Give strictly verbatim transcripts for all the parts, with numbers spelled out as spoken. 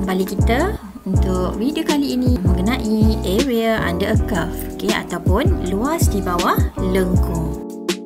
kembali kita untuk video kali ini mengenai area under a curve, okay, ataupun luas di bawah lengkung.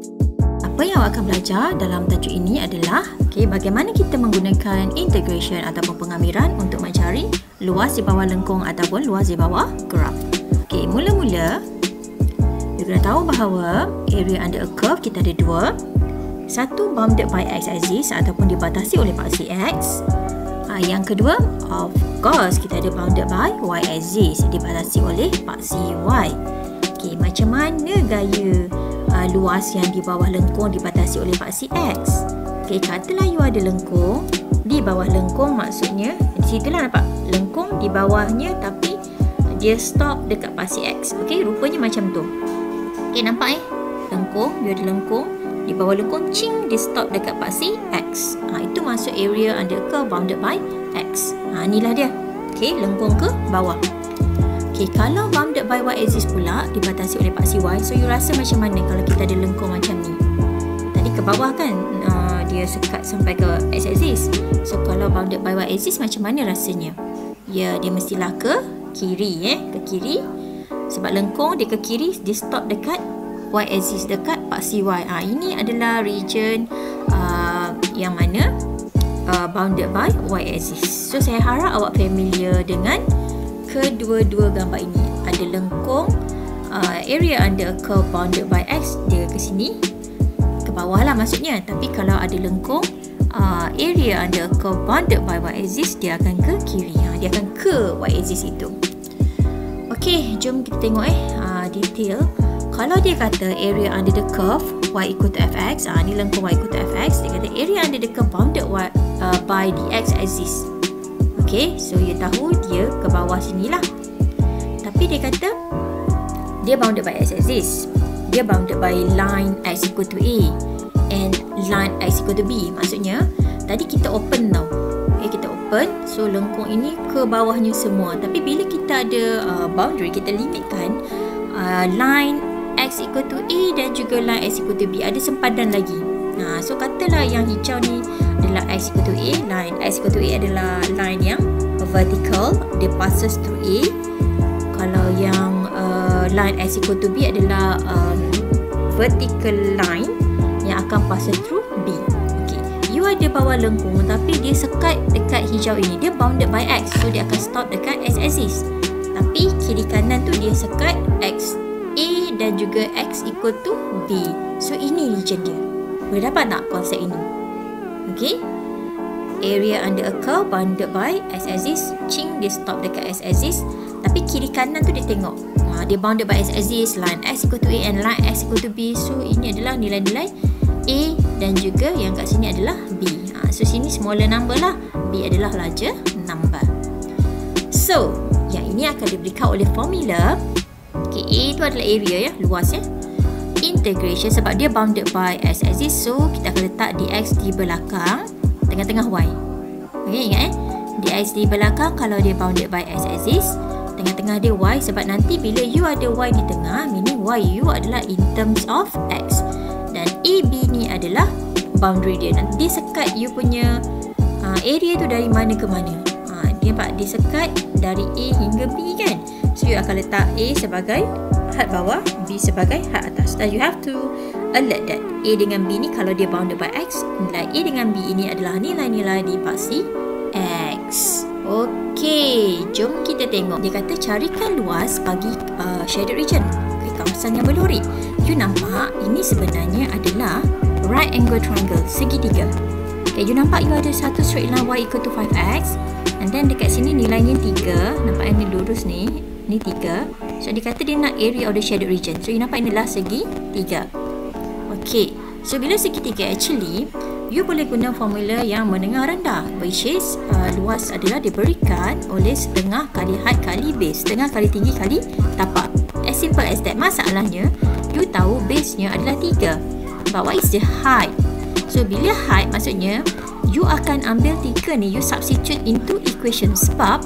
Apa yang awak akan belajar dalam tajuk ini adalah okay, bagaimana kita menggunakan integration ataupun pengambiran untuk mencari luas di bawah lengkung ataupun luas di bawah graf. Okay, mula-mula you kena tahu bahawa area under a curve kita ada dua. Satu bounded by x-axis ataupun dibatasi oleh paksi x. Ha, yang kedua, of course, kita ada bounded by y-axis, dibatasi oleh paksi y. Okay, macam mana gaya uh, luas yang di bawah lengkung dibatasi oleh paksi x? Okay, katalah you ada lengkung, di bawah lengkung maksudnya, di situlah nampak lengkung di bawahnya tapi dia stop dekat paksi x. Okay, rupanya macam tu. Okay, nampak eh? Lengkung, you ada lengkung. Di bawah lengkung, cing, dia stop dekat paksi X. Ha, itu masuk area under curve bounded by X. Ha, inilah dia. Okay, lengkung ke bawah. Okay, kalau bounded by Y-axis pula, dibatasi oleh paksi Y. So, you rasa macam mana kalau kita ada lengkung macam ni? Tadi ke bawah kan, uh, dia sekat sampai ke X-axis. So, kalau bounded by Y-axis, macam mana rasanya? Ya, dia mestilah ke kiri, eh, ke kiri. Sebab lengkung dia ke kiri, dia stop dekat Y-axis, dekat paksi Y. Ha, ini adalah region uh, yang mana uh, bounded by Y-axis. So, saya harap awak familiar dengan kedua-dua gambar ini. Ada lengkung, uh, area under a curve bounded by X, dia ke sini, ke bawah lah maksudnya. Tapi kalau ada lengkung, uh, area under a curve bounded by Y-axis, dia akan ke kiri. Ha, dia akan ke Y-axis itu. Okey, jom kita tengok eh uh, detail. Kalau dia kata area under the curve y equal to fx, ah, ni lengkung y equal to fx, dia kata area under the curve bounded y, uh, by the x-axis. Okay, so you tahu dia ke bawah sini lah. Tapi dia kata dia bounded by x-axis, dia bounded by line x equal to a and line x equal to b. Maksudnya tadi kita open tau. Okay, kita open, so lengkung ini ke bawahnya semua. Tapi bila kita ada uh, boundary, kita limitkan uh, line x equal to a dan juga line x equal to b, ada sempadan lagi. Nah, so katalah yang hijau ni adalah x equal to a, line x equal to a adalah line yang vertical, dia passes through a. Kalau yang uh, line x equal to b adalah um, vertical line yang akan passes through b. Okay, you ada bawah lengkung tapi dia sekat dekat hijau ini, dia bounded by x, so dia akan stop dekat x-axis. Tapi kiri kanan tu dia sekat x A dan juga X equal to B. So, ini region dia. Boleh dapat tak konsep ini? Okay. Area under a curve bounded by x-axis. Cing, dia stop dekat x-axis. Tapi kiri kanan tu dia tengok. Ha, dia bounded by x-axis. Line X equal to A and line X equal to B. So, ini adalah nilai-nilai A dan juga yang kat sini adalah B. Ha, so, sini smaller number lah. B adalah larger number. So, yang ini akan diberikan oleh formula. Okay, A itu adalah area ya, luas ya. Integration sebab dia bounded by x-axis, so kita akan letak dx di belakang tengah-tengah y. Okay, ingat eh, dx di belakang kalau dia bounded by x-axis, tengah-tengah dia y, sebab nanti bila you ada y di tengah, meaning y you adalah in terms of x. Dan A B ni adalah boundary dia. Nanti dia sekat you punya uh, area tu dari mana ke mana. Uh, dia nampak dia sekat dari A hingga B kan. So, you akan letak A sebagai had bawah, B sebagai had atas. Dan you have to alert that A dengan B ni kalau dia bounded by X, nilai A dengan B ini adalah nilai-nilai di paksi X. Okey, jom kita tengok. Dia kata carikan luas bagi uh, shaded region, okay, kawasan yang berlori. You nampak ini sebenarnya adalah right angle triangle, segitiga. Okay, you nampak you ada satu straight line y equal to five x. And then dekat sini nilainya tiga. Nampak yang lurus ni. Ni tiga. So, dia kata dia nak area of the shaded region. So, you nampak inilah segi tiga. Okay. So, bila segi tiga actually, you boleh guna formula yang menengah rendah. Which is, uh, luas adalah diberikan oleh setengah kali height kali base. Setengah kali tinggi kali tapak. As simple as that. Masalahnya, you tahu base-nya adalah tiga. But what is the height? So, bila height maksudnya, you akan ambil tiga ni, you substitute into equation. Sebab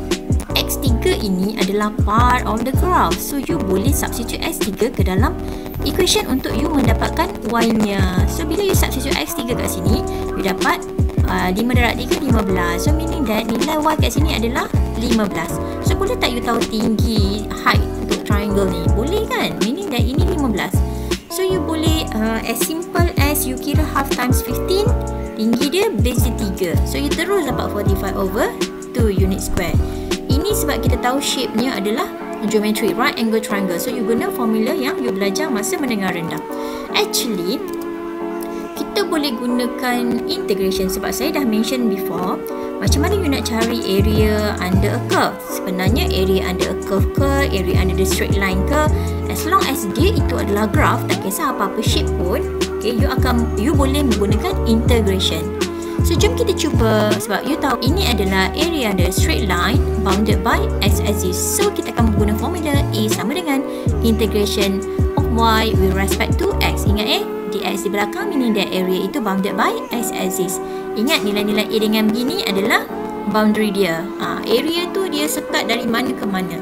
x tiga ini adalah part of the graph. So, you boleh substitute x tiga ke dalam equation untuk you mendapatkan y-nya. So, bila you substitute x tiga kat sini, you dapat uh, lima darab tiga, lima belas. So meaning that nilai Y kat sini adalah lima belas. So boleh tak you tahu tinggi height untuk triangle ni? Boleh kan? Meaning that ini lima belas. So you boleh uh, as simple as you kira half times fifteen, tinggi dia base dia tiga. So you terus dapat forty-five over two unit square. Ini sebab kita tahu shape-nya adalah geometry, right angle triangle. So you guna formula yang you belajar masa menengah rendah. Actually, kita boleh gunakan integration sebab saya dah mention before macam mana you nak cari area under a curve. Sebenarnya area under a curve ke, area under the straight line ke, as long as dia itu adalah graph, tak kisah apa-apa shape pun, okay, you akan you boleh menggunakan integration. So jom kita cuba, sebab you tahu ini adalah area under a straight line bounded by x-axis. So kita akan menggunakan formula A sama dengan integration of y with respect to x. Ingat eh, dx di belakang meaning that area itu bounded by x-axis. Ingat nilai-nilai A dengan B ni adalah boundary dia. Ha, area tu dia sekat dari mana ke mana.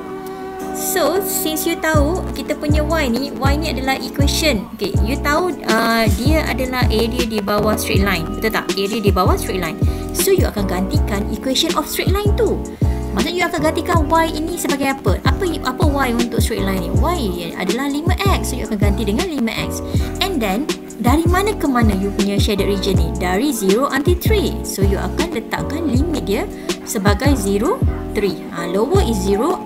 So since you tahu kita punya y ni, y ni adalah equation. Okay, you tahu uh, dia adalah area di bawah straight line. Betul tak? Area di bawah straight line. So you akan gantikan equation of straight line tu. Maksudnya you akan gantikan y ini sebagai apa? Apa apa y untuk straight line ni? Y adalah lima x. So you akan ganti dengan lima x. And then dari mana ke mana you punya shaded region ni? Dari zero until three. So you akan letakkan limit dia sebagai zero, three. Ha, lower is zero,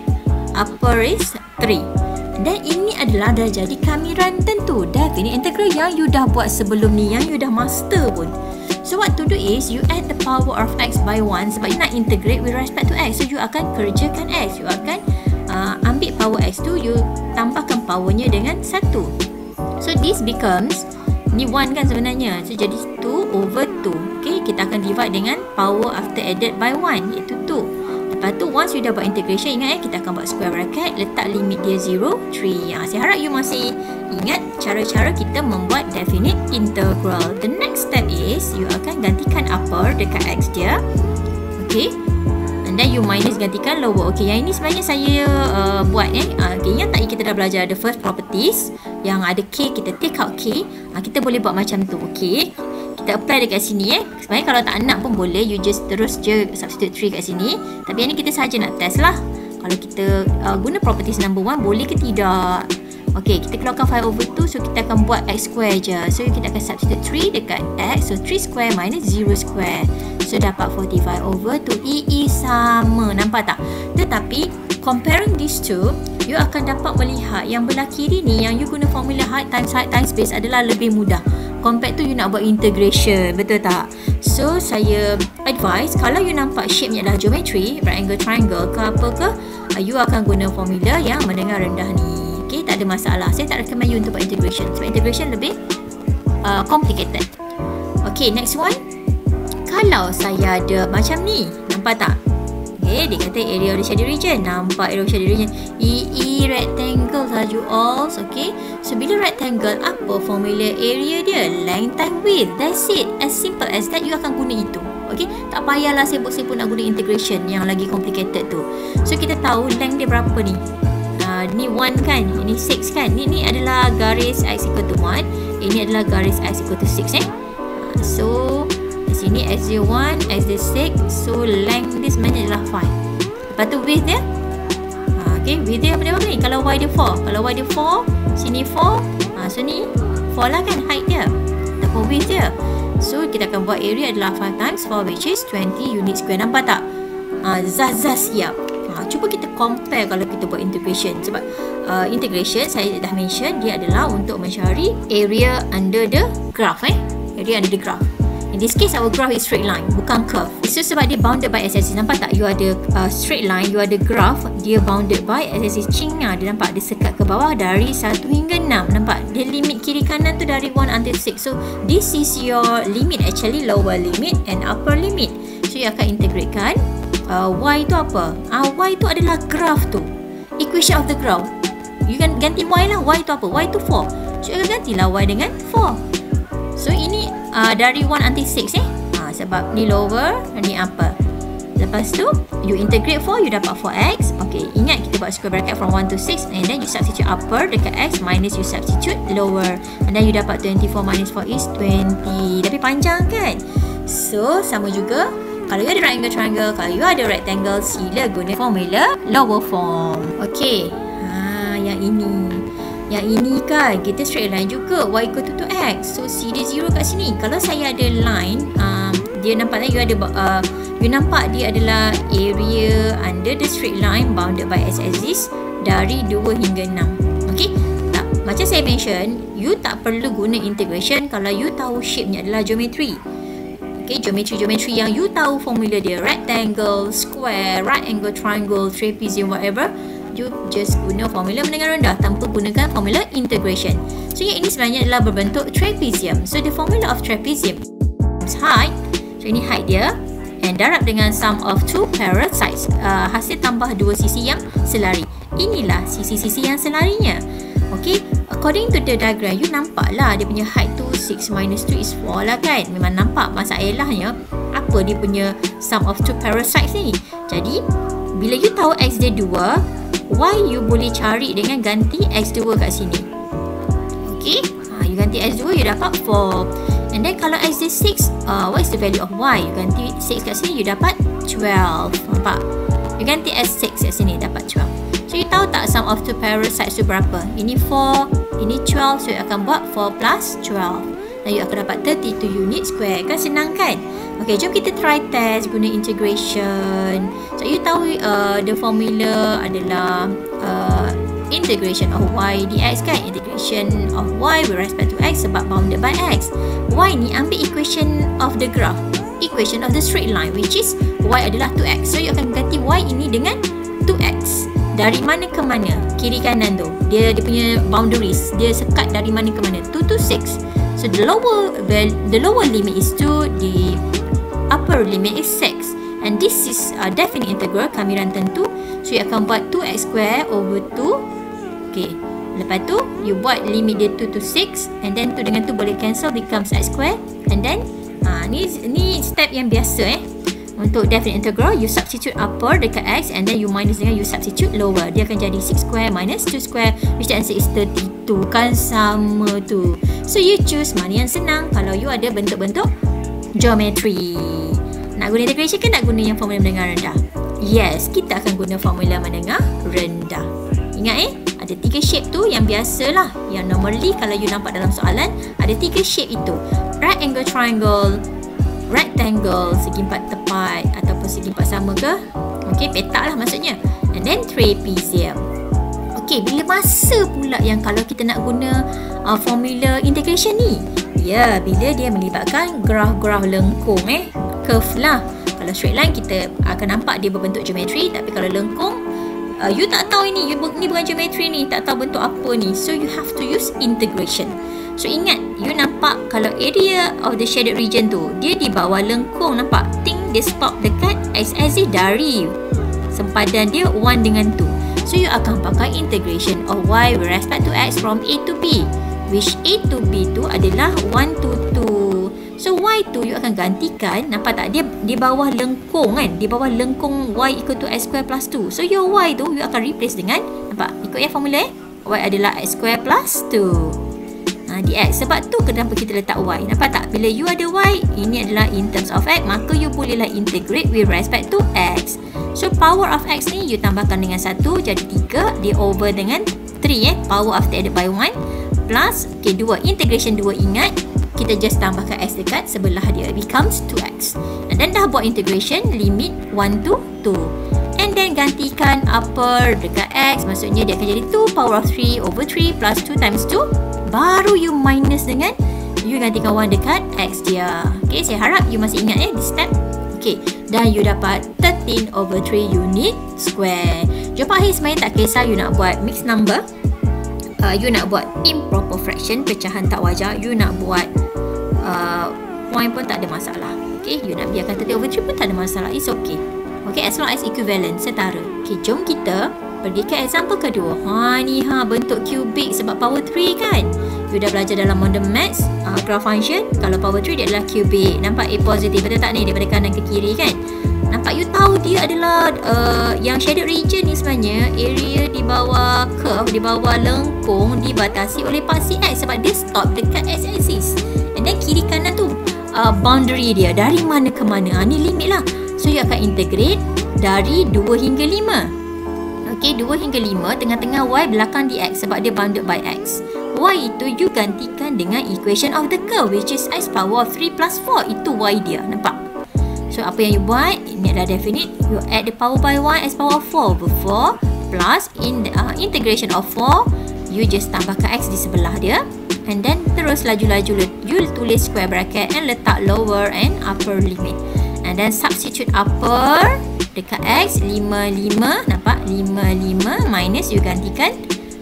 upper is three. Dan ini adalah dah jadi kamiran tentu, definite integral yang you dah buat sebelum ni, yang you dah master pun. So what to do is you add the power of x by one sebab you nak integrate with respect to x. So you akan kerjakan x, you akan uh, ambil power x tu, you tambahkan powernya dengan satu. So this becomes, ni one kan sebenarnya, so jadi two over two. Okay, kita akan divide dengan power after added by one, iaitu two. Lepas tu once you dah buat integration, ingat eh, kita akan buat square bracket, letak limit dia zero, three. Ha, saya harap you masih ingat cara-cara kita membuat definite integral. The next step is you akan gantikan upper dekat x dia. Okay, and then you minus gantikan lower. Okay, yang ini sebenarnya saya uh, buat eh. Uh, okay, ingat tak kita dah belajar the first properties yang ada k, kita take out k. Uh, kita boleh buat macam tu. Okay, kita apply dekat sini eh. Sebenarnya kalau tak nak pun boleh, you just terus je substitute three kat sini. Tapi yang ni kita saja nak test lah. Kalau kita uh, guna properties number one, boleh ke tidak? Okay, kita keluarkan five over two. So kita akan buat x square je. So kita akan substitute three dekat x. So three square minus zero square. So dapat forty-five over two. E E sama, nampak tak? Tetapi comparing these two, you akan dapat melihat yang belah kiri ni, yang you guna formula height times height times base adalah lebih mudah compared to you nak buat integration. Betul tak? So saya advise, kalau you nampak shape ni adalah geometry, right angle triangle ke apa ke, you akan guna formula yang menengah rendah ni. Okay, tak ada masalah. Saya tak recommend you untuk buat integration sebab integration lebih uh, complicated. Okay, next one. Kalau saya ada macam ni, nampak tak? Okay, dia kata area of the shaded region. Nampak area of the shaded region. E E rectangle sahaja all. Okay, so bila rectangle, apa formula area dia? Length time width. That's it. As simple as that, you akan guna itu. Okay, tak payahlah sibuk-sibuk nak guna integration yang lagi complicated tu. So kita tahu length dia berapa ni. Uh, ni one kan, ini six kan. Ni, ni adalah garis x equal to one. Ini adalah garis x equal to six eh. Uh, so di sini x zero one, x zero six. So length dia sebenarnya adalah five. Lepas tu width dia, uh, okay, width dia berapa ni? Kalau y dia four, kalau y dia four, sini four, uh, so ni four lah kan height dia ataupun width dia. So kita akan buat area adalah five times four, which is twenty unit square. Nampak tak? Uh, Zaz-zaz siap. Ha, cuba kita compare kalau kita buat integration. Sebab uh, integration saya dah mention, dia adalah untuk mencari area under the graph eh. Area under the graph. In this case our graph is straight line, bukan curve. So sebab dia bounded by x-axis. Nampak tak? You ada uh, straight line, you ada graph, dia bounded by x-axis. Cingah dia nampak, dia sekat ke bawah dari satu hingga enam. Nampak? Dia limit kiri kanan tu dari one until six. So this is your limit, actually lower limit and upper limit. So you akan integratekan Uh, y tu apa? Uh, y tu adalah graph tu, equation of the graph. You kan ganti y lah. Y tu apa? Y tu four. So you akan gantilah y dengan four. So ini uh, dari one until six eh. uh, Sebab ni lower, ni upper. Lepas tu you integrate four, you dapat four x. Okay, ingat kita buat square bracket from one to six. And then you substitute upper dekat x, minus you substitute lower. And then you dapat twenty-four minus four is twenty. Tapi panjang kan? So, sama juga. Kalau you ada right angle triangle, kalau you ada rectangle, sila guna formula lower form. Okey. Ha, yang ini. Yang ini kan, kita straight line juga. Y equal to two x. So, C dia zero kat sini. Kalau saya ada line, um, dia nampak tak you ada, uh, you nampak dia adalah area under the straight line bounded by x-axis dari dua hingga enam. Okey? Tak, macam saya mention, you tak perlu guna integration kalau you tahu shape-nya adalah geometry. Okay, geometry-geometry yang you tahu formula dia, rectangle, square, right angle triangle, trapezium, whatever, you just guna formula menengah rendah tanpa gunakan formula integration. So, yang ini sebenarnya adalah berbentuk trapezium. So, the formula of trapezium is height. So, ini height dia. And darab dengan sum of two parallel sides. Uh, hasil tambah dua sisi yang selari. Inilah sisi-sisi yang selarinya. Okay, according to the diagram, you nampak lah dia punya height tu six minus two is four lah kan. Memang nampak masalahnya apa dia punya sum of two parallel sides ni. Jadi, bila you tahu x dia dua, y you boleh cari dengan ganti x dua kat sini. Okay, ha, you ganti x dua, you dapat four. And then kalau x dia six, uh, what is the value of y? You ganti six kat sini, you dapat twelve. Nampak? You ganti x six kat sini, dapat twelve. So, you tahu tak sum of two parallel sides tu berapa? Ini four, ini twelve. So, you akan buat four plus twelve. Dan you akan dapat thirty-two unit square. Kan senang kan? Okay, jom kita try test guna integration. So, you tahu uh, the formula adalah uh, integration of y dx kan? Integration of y with respect to x sebab bounded by x. Y ni ambil equation of the graph. Equation of the straight line, which is y adalah two x. So, you akan ganti y ini dengan two x. Dari mana ke mana? Kiri kanan tu. Dia dia punya boundaries. Dia sekat dari mana ke mana? two to six. So the lower well, the lower limit is two, the upper limit is six. And this is a definite integral kamiran tentu. So you akan buat two x square over two. Okay. Lepas tu you buat limit dia two to six, and then two dengan two boleh cancel, becomes x square. And then ha, ni ni step yang biasa eh. Untuk definite integral, you substitute upper dekat x, and then you minus dengan you substitute lower. Dia akan jadi six square minus two square, which the answer is thirty-two. Kan sama tu. So, you choose mana yang senang kalau you ada bentuk-bentuk geometry. Nak guna integration ke nak guna yang formula menengah rendah? Yes, kita akan guna formula menengah rendah. Ingat eh, ada tiga shape tu yang biasalah. Yang normally kalau you nampak dalam soalan, ada tiga shape itu. Right angle triangle, rectangle, segi empat tepat ataupun segi empat sama ke? Okey, petak lah maksudnya. And then trapezium. Okey, bila masa pula yang kalau kita nak guna uh, formula integration ni? Ya, bila dia melibatkan graf-graf lengkung eh. Curve lah. Kalau straight line kita akan nampak dia berbentuk geometri, tapi kalau lengkung uh, you tak tahu ini, you, ni bukan geometri ni, tak tahu bentuk apa ni. So you have to use integration. So ingat, you nampak kalau area of the shaded region tu, dia di bawah lengkung, nampak? Think dia stop dekat x-axis dari sempadan dia one dengan two. So you akan pakai integration of y with respect to x from a to b, which a to b tu adalah one to two. So y tu you akan gantikan, nampak tak? Dia di bawah lengkung kan? Di bawah lengkung y equal to x square plus two. So your y tu you akan replace dengan, nampak? Ikut ya formula eh? Y adalah x square plus two. Ha, dx. Sebab tu kenapa kita letak y. Nampak tak? Bila you ada y, ini adalah in terms of x, maka you bolehlah integrate with respect to x. So power of x ni you tambahkan dengan satu, jadi tiga. Dia over dengan three eh. Power after added by one. Plus, okay, dua. Integration dua ingat. Kita just tambahkan x dekat sebelah dia. It becomes two x. And then dah buat integration, limit one to two. And then gantikan upper dekat x. Maksudnya dia akan jadi two power of three over three plus two times two. Baru you minus dengan you gantikan one dekat x dia. Okay, saya harap you masih ingat eh this step. Okay, dan you dapat thirteen over three unit square. Jawapan akhir sebenarnya tak kisah you nak buat mixed number, uh, you nak buat improper fraction, pecahan tak wajar, you nak buat uh, point pun tak ada masalah. Okay, you nak biarkan thirteen over three pun tak ada masalah. It's okay. Okay, as long as equivalent, setara. Okay, jom kita pergi ke example kedua. Ha ni ha bentuk cubic sebab power three kan. You dah belajar dalam modern maths, uh, graph function. Kalau power three dia adalah cubic. Nampak A positif, betul tak ni? Daripada kanan ke kiri kan. Nampak you tahu dia adalah uh, yang shaded region ni sebenarnya area di bawah curve, di bawah lengkung dibatasi oleh paksi x sebab dia stop dekat x-axis. And then kiri kanan tu uh, boundary dia, dari mana ke mana. Ha, ni limit lah. So you akan integrate dari dua hingga lima. Okey, dua hingga lima, tengah-tengah y, belakang dx sebab dia bounded by x. Y itu you gantikan dengan equation of the curve, which is x power of three plus four. Itu y dia, nampak? So apa yang you buat, ini adalah definite. You add the power by y, x power of four over four plus in the, uh, integration of four. You just tambahkan x di sebelah dia. And then terus laju-laju you tulis square bracket and letak lower and upper limit. And then substitute upper dekat x, lima, lima. Nampak? lima, lima minus you gantikan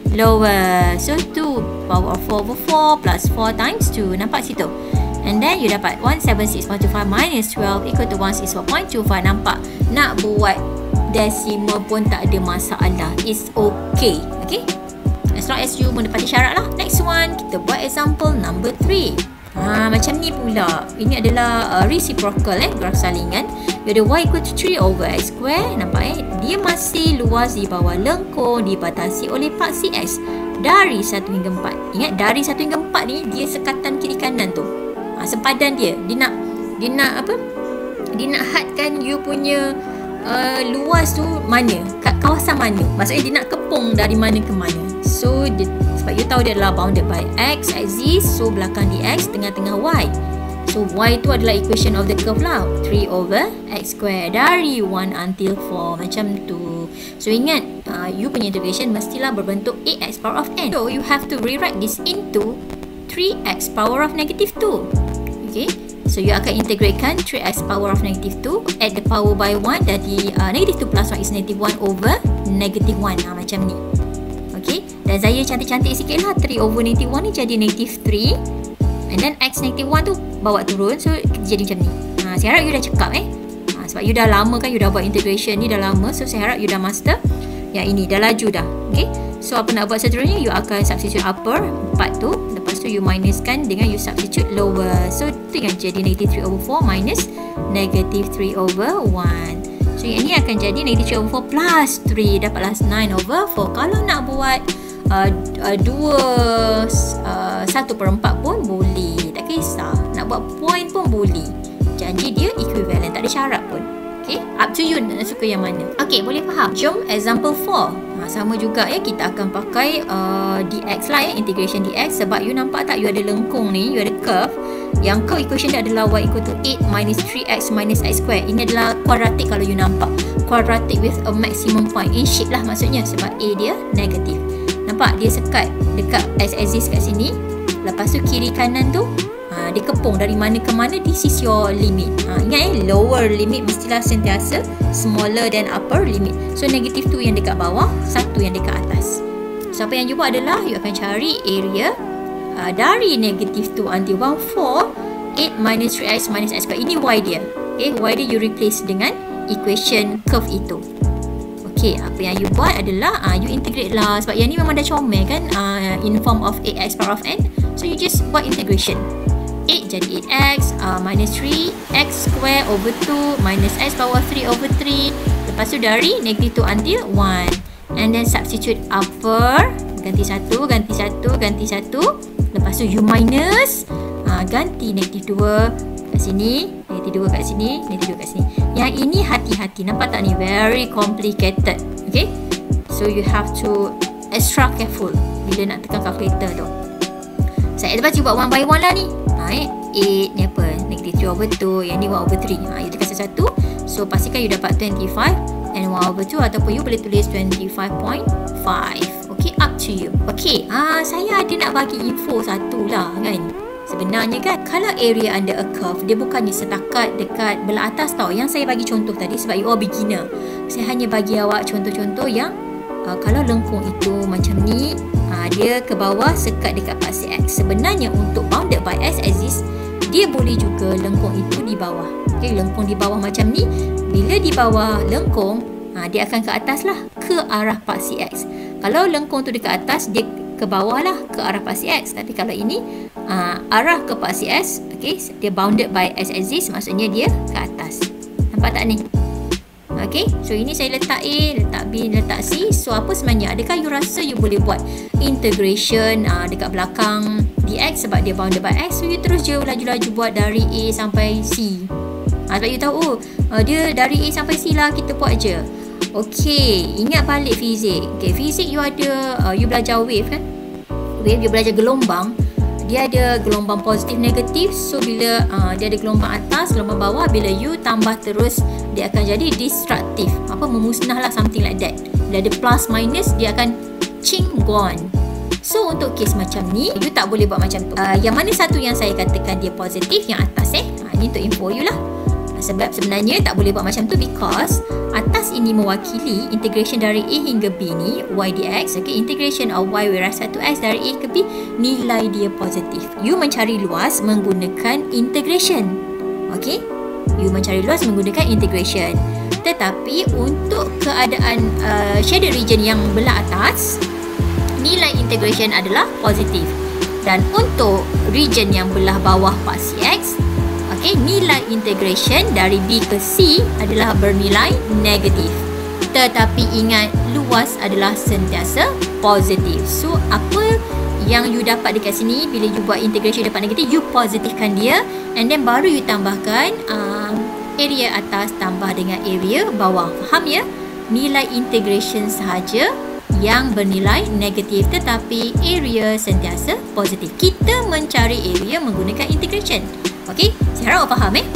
lower. So two power of four over four plus four times two. Nampak situ? And then you dapat one seven six point two five minus twelve equal to one sixty-four point two five. Nampak? Nak buat decimal pun tak ada masalah. It's okay. Okay? As long as you menepati syarat lah. Next one, kita buat example number three. Ha, macam ni pula. Ini adalah uh, reciprocal eh, graf salingan. You ada y equal to three over x square. Nampak eh? Dia masih luas di bawah lengkung, dibatasi oleh paksi x dari satu hingga empat. Ingat, dari satu hingga empat ni dia sekatan kiri kanan tu. Ha, sempadan dia. Dia nak dia nak apa? Dia nak hadkan you punya uh, luas tu mana? Kat kawasan mana? Maksudnya dia nak kepung dari mana ke mana. So dia, sebab you tahu dia adalah bounded by x axis, so belakang dx, tengah-tengah y. So y tu adalah equation of the curve lah, three over x square dari one until four, macam tu. So ingat, uh, you punya integration mestilah berbentuk ax power of n. So you have to rewrite this into three x power of negative two. Okay, so you akan integratekan three x power of negative two, add the power by one, jadi uh, negative two plus one is negative one over negative one. Ha, macam ni. Okay, dan saya cantik-cantik sikit lah, three over negative one ni jadi negative three. And then x negative one tu bawa turun, so jadi macam ni. Ha, saya harap you dah cekap eh. Ha, sebab you dah lama kan, you dah buat integration ni dah lama. So saya harap you dah master. Yang ini dah laju dah. Okay, so apa nak buat seterusnya, you akan substitute upper empat tu. Lepas tu you minuskan dengan you substitute lower. So tu yang jadi negative three over four minus negative three over one. So yang ni akan jadi negative three over four plus three. Dapatlah nine over four. Kalau nak buat uh, uh, dua uh, satu per empat pun boleh. Tak kisah. Nak buat point pun boleh. Janji dia equivalent. Tak ada syarat pun. Okay, up to you nak suka yang mana. Okay, boleh faham? Jom example four. Ha, sama juga ya, kita akan pakai uh, dx lah ya, integration dx. Sebab you nampak tak, you ada lengkung ni, you ada curve. Yang curve equation dia adalah y equal to eight minus three x minus x square. Ini adalah kuadratik kalau you nampak. Kuadratik with a maximum point. In shape lah maksudnya, sebab a dia negatif. Nampak? Dia sekat dekat x-axis kat sini. Lepas tu kiri kanan tu Ha, dia kepung dari mana ke mana. This is your limit. Ha, ingat eh, lower limit mestilah sentiasa smaller than upper limit. So negative two yang dekat bawah, satu yang dekat atas. So apa yang you buat adalah you akan cari area uh, dari negative two until one four, eight minus three x minus x square. Ini y dia. Okay, y dia you replace dengan equation curve itu. Okay, apa yang you buat adalah uh, you integrate lah. Sebab yang ni memang dah comel kan, uh, in form of ax power of n. So you just buat integration. eight jadi eight x uh, minus three x square over two minus x power three over three. Lepas tu dari negative two until one. And then substitute upper, ganti satu, ganti satu, ganti satu. Lepas tu you minus, uh, ganti negative two kat sini, negative two kat sini, negative two kat sini. Yang ini hati-hati, nampak tak ni? Very complicated. Okay, so you have to extra careful bila nak tekan calculator tu. Saya lepas you buat one by one lah ni. Ha, eh, eight ni apa? Negative three over two. Yang ni one over three. Ha, you tekan satu-satu. So pastikan you dapat twenty-five. And one over two. Ataupun you boleh tulis twenty-five point five. Okay, up to you. Okay, ha, saya ada nak bagi info satu lah kan. Sebenarnya kan, kalau area under a curve, dia bukannya setakat dekat belah atas tau. Yang saya bagi contoh tadi sebab you all beginner. Saya hanya bagi awak contoh-contoh yang uh, kalau lengkung itu macam ni, Ha, dia ke bawah sekat dekat paksi x. Sebenarnya untuk bounded by x axis, dia boleh juga lengkung itu di bawah. Okay, lengkung di bawah macam ni. Bila di bawah lengkung, ha, dia akan ke atas lah, ke arah paksi x. Kalau lengkung tu dekat atas, dia ke bawah lah, ke arah paksi x. Tapi kalau ini ha, arah ke paksi x, okay, dia bounded by x axis, maksudnya dia ke atas. Nampak tak ni? Okay, so ini saya letak A, letak B, letak C. So apa sebenarnya? Adakah you rasa you boleh buat integration uh, dekat belakang dx sebab dia bounded by x. So you terus je laju-laju buat dari A sampai C. Ha, sebab you tahu, oh uh, dia dari A sampai C lah, kita buat je. Okey, ingat balik fizik. Okay, fizik you ada, uh, you belajar wave kan? Wave, you belajar gelombang. Dia ada gelombang positif negatif. So bila uh, dia ada gelombang atas, gelombang bawah, bila you tambah terus, dia akan jadi destructive. Apa, memusnah lah, something like that. Bila ada plus minus, dia akan ching gone. So untuk kes macam ni, you tak boleh buat macam tu. Uh, yang mana satu yang saya katakan dia positif, yang atas eh. Ha, ini untuk info you lah. Sebab sebenarnya tak boleh buat macam tu because atas ini mewakili integration dari A hingga B ni y dx. Okay, integration of y wiras satu x dari A ke B, nilai dia positif. You mencari luas menggunakan integration. Okay, you mencari luas menggunakan integration. Tetapi untuk keadaan uh, shaded region yang belah atas, nilai integration adalah positif. Dan untuk region yang belah bawah part C X, okay, nilai integration dari B ke C adalah bernilai negatif. Tetapi ingat, luas adalah sentiasa positif. So apa yang you dapat dekat sini, bila you buat integration dapat negatif, you positifkan dia, and then baru you tambahkan um, area atas tambah dengan area bawah. Faham ya? Nilai integration sahaja yang bernilai negatif, tetapi area sentiasa positif. Kita mencari area menggunakan integration. Okey, saya harap awak faham eh.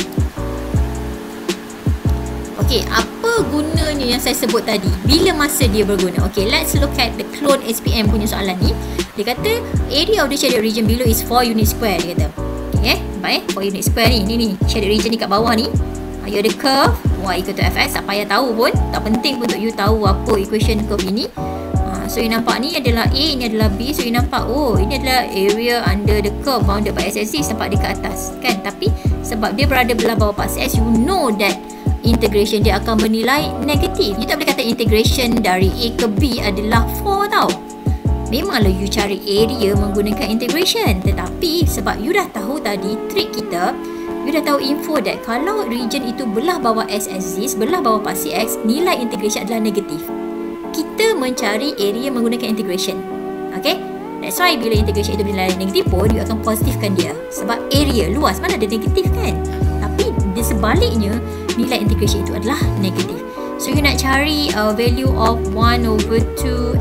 Okey, apa gunanya yang saya sebut tadi? Bila masa dia berguna? Okey, let's look at the clone S P M punya soalan ni. Dia kata area of the shaded region below is four unit square, dia kata. Okey eh, baik, four unit square ni, ni ni shaded region ni kat bawah ni. You ada curve y equal to fx, tak payah tahu pun, tak penting pun untuk you tahu apa equation curve ini. So you nampak ni adalah A, ini adalah B. So you nampak, oh ini adalah area under the curve bounded by x-axis, nampak dia kat atas kan. Tapi sebab dia berada belah bawah part C X, you know that integration dia akan bernilai negatif. You tak boleh kata integration dari A ke B adalah four tau. Memanglah you cari area menggunakan integration. Tetapi sebab you dah tahu tadi trik kita, you dah tahu info that kalau region itu belah bawah x-axis, belah bawah part C X, nilai integration adalah negatif. Kita mencari area menggunakan integration. Okay, that's why bila integration itu bernilai negatif pun, you akan positifkan dia. Sebab area luas, mana ada negatif kan. Tapi di sebaliknya, nilai integration itu adalah negatif. So you nak cari uh, value of one over two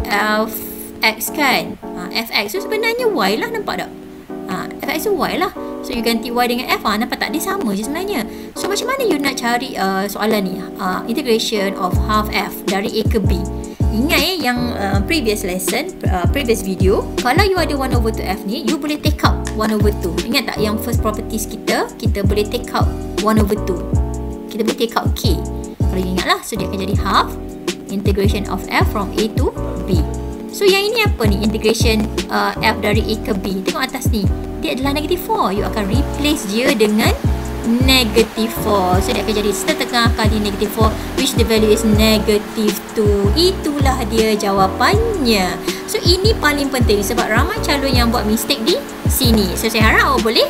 fx kan, uh, fx. So sebenarnya y lah, nampak tak? uh, fx tu y lah. So you ganti y dengan f, ha, nampak tak? Dia sama je sebenarnya. So macam mana you nak cari uh, soalan ni, uh, integration of half f dari A ke B? Ingat eh yang uh, previous lesson, uh, previous video, kalau you ada one over two f ni, you boleh take out one over two. Ingat tak yang first properties kita, kita boleh take out one over two. Kita boleh take out k. Kalau you ingat lah, so dia akan jadi half integration of f from A to B. So yang ini apa ni? Integration uh, f dari A ke B. Tengok atas ni, dia adalah negative four. You akan replace dia dengan negative four. So dia akan jadi setengah kali negative four, which the value is negative two. Itulah dia jawapannya. So ini paling penting sebab ramai calon yang buat mistake di sini. So saya harap awak boleh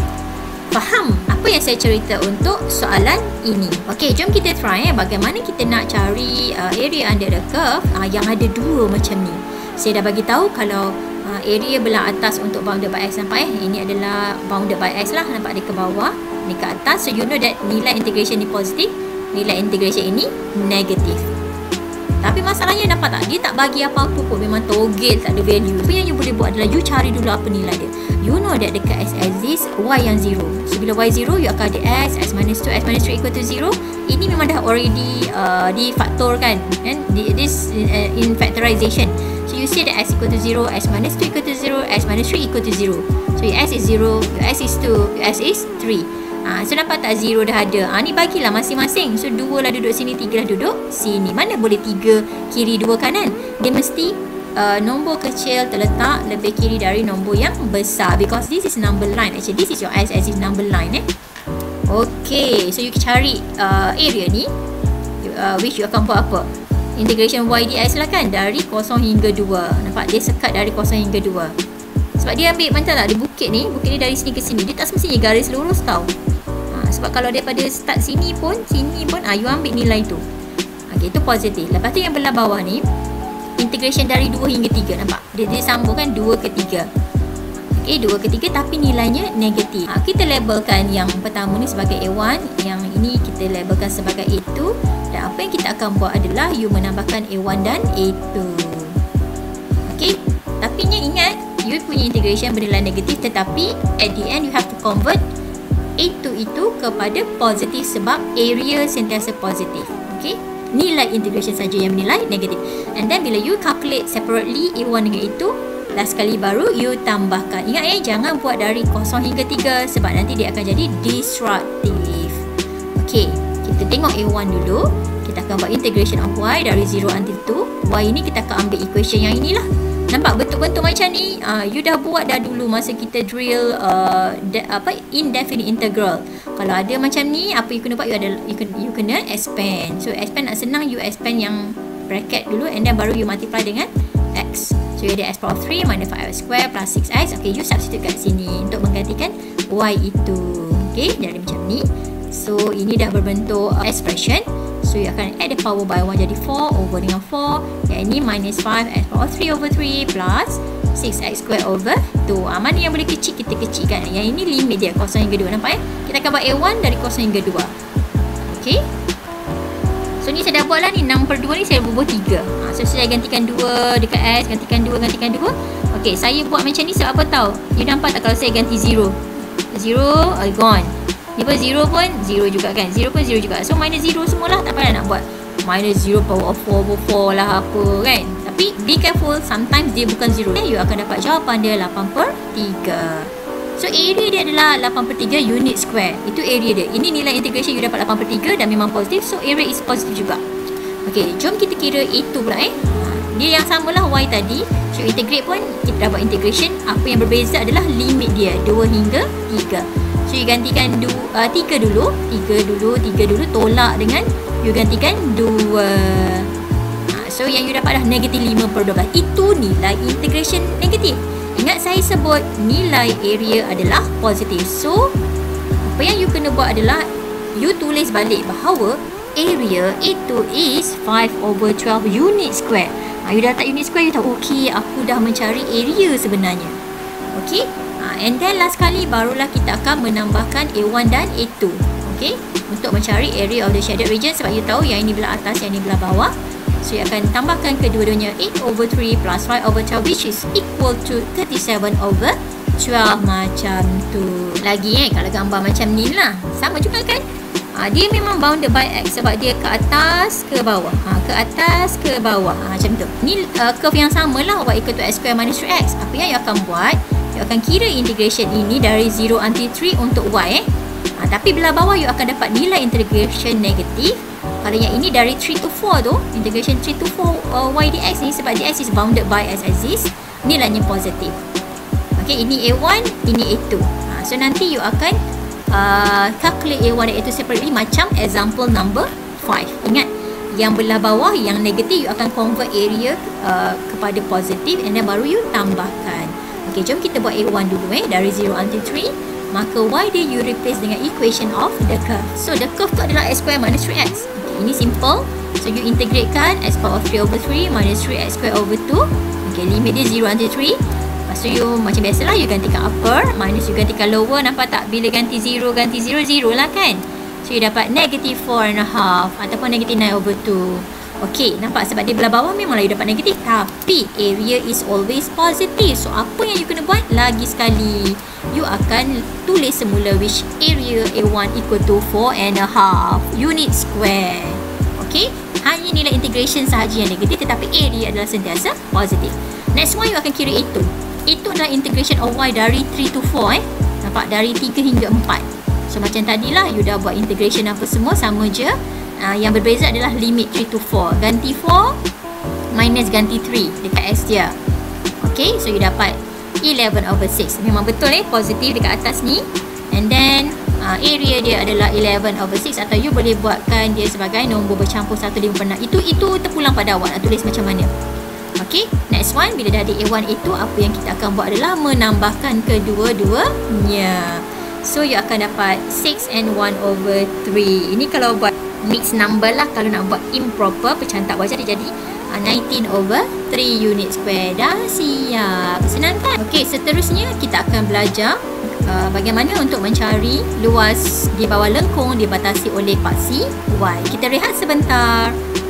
faham apa yang saya cerita untuk soalan ini. Okey, jom kita try eh, bagaimana kita nak cari uh, area under the curve uh, yang ada dua macam ni. Saya dah bagi tahu kalau uh, area belah atas untuk bounded by x, nampak eh, ini adalah bounded by x lah, nampak dia ke bawah, ni ke atas. So you know that nilai integration ni positif, nilai integration ini negatif. Tapi masalahnya nampak tak, dia tak bagi apa-apa pun, memang togel, tak ada value. Apa yang you boleh buat adalah you cari dulu apa nilai dia. You know that dekat x-axis y yang zero. So bila y zero, you akan ada x, x minus two, x minus three equal to zero. Ini memang dah already uh, difaktorkan kan, this uh, in factorization. So you see that x equal to zero, x minus two equal to zero, x minus three equal to zero. So your x is zero, your x is two, your x is three. Ha, so dapat tak zero dah ada. Ha, ni bagilah masing-masing. So dua lah duduk sini, tiga lah duduk sini. Mana boleh tiga kiri, dua kanan? Dia mesti uh, nombor kecil terletak lebih kiri dari nombor yang besar. Because this is number line. Actually this is your x-axis number line eh. Okay, so you cari uh, area ni, uh, which you akan buat apa? Integration y dx lah kan, dari kosong hingga dua. Nampak dia sekat dari kosong hingga dua. Sebab dia ambil macam tak, dia bukit ni, bukit ni dari sini ke sini. Dia tak semestinya garis lurus tau. Ha, sebab kalau daripada start sini pun, sini pun, ah, you ambil nilai tu. Okay, itu positif. Lepas tu yang belah bawah ni, integration dari dua hingga tiga, nampak? Dia, dia sambung kan dua ke tiga. Okay, dua ke tiga tapi nilainya negatif. Ha, kita labelkan yang pertama ni sebagai A one, yang ini kita labelkan sebagai A two, dan apa yang kita akan buat adalah you menambahkan A one dan A two. Okay, tapi ingat, you punya integration bernilai negatif, tetapi at the end you have to convert A two itu kepada positif sebab area sentiasa positif. Okay, nilai integration saja yang bernilai negatif. And then bila you calculate separately A one dengan A two, last kali baru you tambahkan. Ingat eh, jangan buat dari kosong hingga tiga sebab nanti dia akan jadi disruptive. Okay, kita tengok A one dulu. Kita akan buat integration of Y dari zero until two. Y ini kita akan ambil equation yang inilah. Nampak bentuk-bentuk macam ni, uh, you dah buat dah dulu masa kita drill uh, de, apa indefinite integral. Kalau ada macam ni, apa you kena buat, you ada you kena, you kena expand. So expand nak senang, you expand yang bracket dulu and then baru you multiply dengan x. So you ada x power three minus five x square plus six x. Okay, you substitute kat sini untuk menggantikan y itu. Okay, jadi macam ni. So ini dah berbentuk uh, expression. So you akan add the power by one jadi four over dengan four. Yang ini minus five x power three over three plus six x square over two. Ah, mana yang boleh kecil kita kecilkan. Yang ini limit dia kosong hingga dua. Nampak ya? Kita akan buat A one dari kosong hingga dua. Okay. So ni saya dah buat lah ni. enam per dua ni saya bubuh tiga. Ha, so saya gantikan dua dekat S. Gantikan dua, gantikan dua. Okay, saya buat macam ni sebab apa tahu? You nampak tak kalau saya ganti zero? Zero, uh, gone. Ni pun zero pun zero juga kan. Zero pun zero juga. So minus zero semualah. Tak payah nak buat minus zero power of four over four lah apa kan. Tapi be careful. Sometimes dia bukan zero. You akan dapat jawapan dia lapan per tiga. So area dia adalah lapan per tiga unit square. Itu area dia. Ini nilai integration you dapat lapan per tiga dan memang positif. So area is positif juga. Okay, jom kita kira A two pula eh. Dia yang samalah Y tadi. So integrate pun kita dah buat integration. Apa yang berbeza adalah limit dia dua hingga tiga. So you gantikan dua, uh, tiga dulu. tiga dulu, tiga dulu. Tolak dengan you gantikan dua. Ha, so yang you dapat dah negatif lima per dua belas. Itu nilai integration negatif. Ingat saya sebut nilai area adalah positif. So apa yang you kena buat adalah you tulis balik bahawa area itu is five over twelve unit square. Ha, you dah letak unit square, you tahu okay, aku dah mencari area sebenarnya. Okay, ha, and then last kali barulah kita akan menambahkan A one dan A two. Okay, untuk mencari area of the shaded region. Sebab you tahu yang ini belah atas, yang ini belah bawah. So you akan tambahkan kedua-duanya eight over three plus five over twelve, which is equal to thirty-seven over twelve. Macam tu. Lagi eh, kalau gambar macam ni lah, sama juga kan. Ha, dia memang bounded by X sebab dia ke atas ke bawah. Ha, ke atas ke bawah. Ha, macam tu. Ni uh, curve yang sama lah. Y equal to X square minus three X. Apa yang you akan buat? You akan kira integration ini dari zero until three untuk Y eh. Ha, tapi belah bawah you akan dapat nilai integration negatif. Kalau yang ini dari three to four tu, integration three to four uh, Y dx ni, sebab dx is bounded by X axis, nilainya positif. Okay, ini A one, ini A two. Ha, so nanti you akan uh, calculate A one dan A two separately macam example number five. Ingat, yang belah bawah, yang negatif, you akan convert area uh, kepada positif and then baru you tambahkan. Okay, jom kita buat A one dulu eh, dari zero until three. Maka Y dia you replace dengan equation of the curve. So the curve tu adalah X square minus three X. Okay, ini simple. So you integratekan X power three over three minus three X square over two. Okay, limit dia zero until three. Lepas tu you macam biasalah, you gantikan upper minus you gantikan lower. Nampak tak? Bila ganti zero, ganti zero, zero lah kan. So you dapat negative four and a half ataupun negative nine over two. Okay, nampak sebab dia belah bawah memanglah you dapat negatif, tapi area is always positive. So apa yang you kena buat? Lagi sekali, you akan tulis semula which area A one equal to four and a half unit square. Okay, hanya nilai integration sahaja yang negatif, tetapi area adalah sentiasa positif. Next one, you akan kira A two. A two adalah integration of Y dari three to four eh. Nampak, dari tiga hingga empat. So macam tadilah, you dah buat integration apa semua sama je. Uh, yang berbeza adalah limit three to four. Ganti four minus ganti three dekat X dia. Okay, so you dapat eleven over six. Memang betul eh, positif dekat atas ni. And then uh, area dia adalah eleven over six. Atau you boleh buatkan dia sebagai nombor bercampur satu lima pernah. Itu itu terpulang pada awak nak tulis macam mana. Okay, next one, bila dah ada A one, A two, apa yang kita akan buat adalah menambahkan kedua-duanya. So you akan dapat six and one over three. Ini kalau buat mix number lah. Kalau nak buat improper pecahan tak wajar, dia jadi uh, nineteen over three unit square. Dah siap. Senang kan? Okey, seterusnya kita akan belajar uh, bagaimana untuk mencari luas di bawah lengkung dibatasi oleh paksi Y. Kita rehat sebentar.